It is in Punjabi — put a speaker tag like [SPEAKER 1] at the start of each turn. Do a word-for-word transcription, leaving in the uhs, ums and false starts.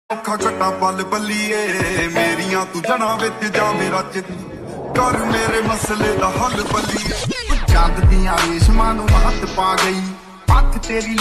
[SPEAKER 1] ਔਖਾ ਘਟਾ ਪਲ ਬੱਲੀਏ ਮੇਰੀਆਂ ਤੂੰ ਜਣਾ ਵਿੱਚ ਜਾ ਮੇਰਾ ਚਿੱਤ ਕਰ ਮੇਰੇ ਮਸਲੇ ਦਾ ਹੱਲ ਬੱਲੀਏ। ਚੰਦ ਦੀਆਂ ਰੇਸ਼ਮਾਂ ਨੂੰ ਹੱਥ ਪਾ ਗਈ, ਅੱਖ ਤੇਰੀ